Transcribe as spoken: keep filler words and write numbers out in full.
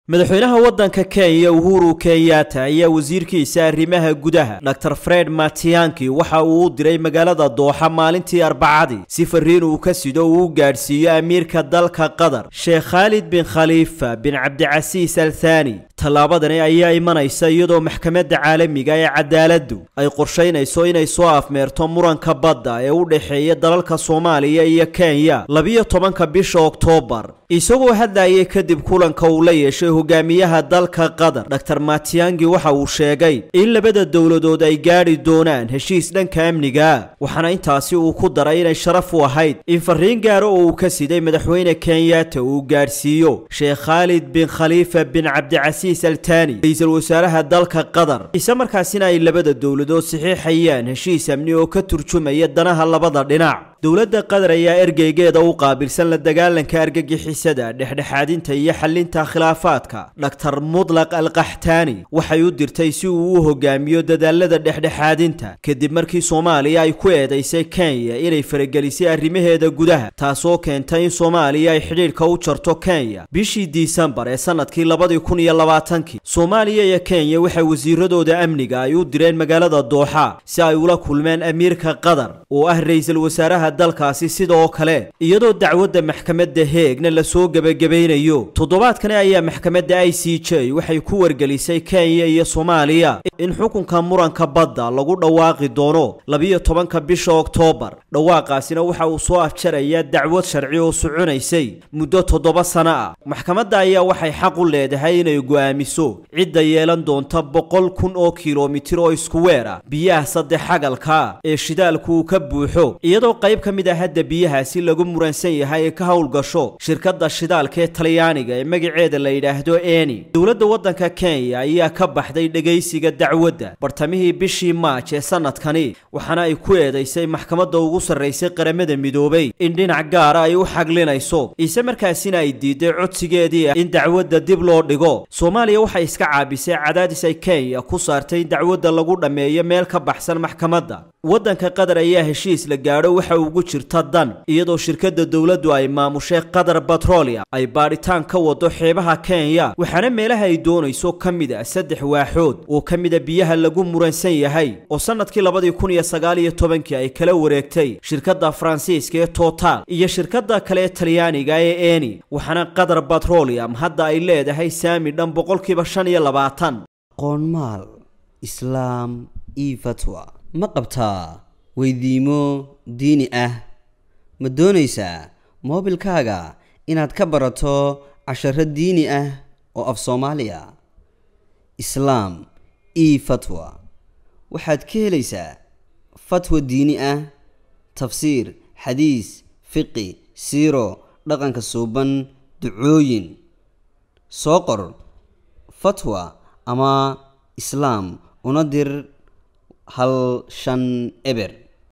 madaxweynaha waddanka Kenya Uhuru Kenyatta ayaa wasiirkiisa arrimaha gudaha Doctor Fred Matiang'i waxa uu u diray magaalada Doha maalintii Arbacadii si fariin uu ka sido uu gaarsiiyo amiirka dalka Qatar Sheikh Khalid bin Khalifa bin Abdulaziz Al Thani. Tallaabadani ayaa imanaysa iyadoo maxkamadda caalamiga ee cadaaladdu ay qorsheynayso inay soo afmeerto muranka badda ee u dhaxeeya dalalka Soomaaliya iyo Kenya labiyo tobanka bisha Oktoobar. isagoo hadlayay kadib kulanka uu la yeeshay hogaamiyaha dalka Qatar Doctor Matiang'i waxa uu sheegay in labada dawladood ay gaari doonaan heshiis dhanka amniga waxaana intaasi uu ku daray inay sharaf u ahayd in fariin gaar ah oo uu ka siday madaxweyne Kenyatta uu gaarsiiyo Sheikh Khalid bin Khalifa bin Abdulaziz Al Thani ra'iisul wasaaraha dalka Qatar isla markaasina ay labada dawladood saxiixayaan heshiis amni oo ka turjumaya danaha labada dhinac. dawladda Qatar ayaa ergeygeeda u qaabilsan la dagaalanka argagixisada dhexdhexaadinta iyo xalinta khilaafaadka Doctor Mudlaq Al-Qahtani waxay u dirtay si uu u hogaamiyo dadaalada dhexdhexaadinta kadib markii Soomaaliya ay ku eedeysay Kenya inay faragelisay arrimaheeda gudaha taasoo keentay in Soomaaliya ay xiriirka u jarto Kenya bishii Disembar ee sanadkii laba kun iyo labaatan. Soomaaliya iyo Kenya waxay wasiiradooda amniga ay u direen magaalada Doha si ay ula kulmeen amiirka Qatar oo ah ra'iisul wasaaraha dalkaasi sidoo kale iyadoo dacwadda maxkamadda Hague la soo gabagabeynayo. toddobaadkan ayaa maxkamadda I C J waxay ku wargelisay Kenya iyo Soomaaliya in xukunka muranka badda lagu dhawaaqi doono labiyo tobanka bisha Oktoobar. dhawaaqaasina waxa uu soo afjaraya dacwad sharci oo soconaysay muddo toddoba sano ah. maxkamadda ayaa waxay xaq u leedahay inay go'aamiso cidda yeelan doonta boqol kun oo kiiloomitir oo isku weer ah biyaha saddex xagalka ee shidaalku ka buuxo iyadoo qayb kamid ah hadda biyahaasi lagu muransan yahay ka hawl gasho shirkadda shidaalka ee Talyaaniga ee magaceeda la yiraahdo Eni. dawladda waddanka Kenya ayaa ka baxday dhageysiga dacwadda bartamihii bishii March ee sanadkani waxaana ay ku eedeysay maxkamadda ugu sarreysay qaramada midoobay in dhinac gaar ah ay u xaglinayso isla markaasina ay diiday codsigeedii in dacwadda dib loo dhigo. Soomaaliya waxay iska caabisay cadaadis ay Kenya ku saartay dacwadda lagu dhameeyo meel ka baxsan maxkamadda. waddanka Qatar ayaa heshiis la gaadho waxa ugu jirta dan iyadoo shirkadda dawladdu ay maamushay Qatar Petroleum ay baaritaan ka wado xeebaha Kenya waxaana meelaha ay doonayso kamid ah saddex waaxood oo kamid ah biyaha lagu muransan yahay oo sanadkii laba kun iyo sagaal iyo toban ay kala wareegtay shirkadda Faransiiska ee Total iyo shirkadda kale ee Talyaaniga ee Eni waxaana Qatar Petroleum hadda ay leedahay saami dhan boqolkiiba shan iyo labaatan. qoonmaal islaam iyo fatwa ma qabtaa weydiimo diini ah ma doonaysaa moobilkaaga inaad ka barato casharo diini ah oo af Soomaaliya islaam iyo fatwa waxaad ka helaysaa fatwa diini ah tafsiir xadiis fiqi siiro dhaqanka suuban ducooyin soo qor fatwa ama islaam una dir hal shan eber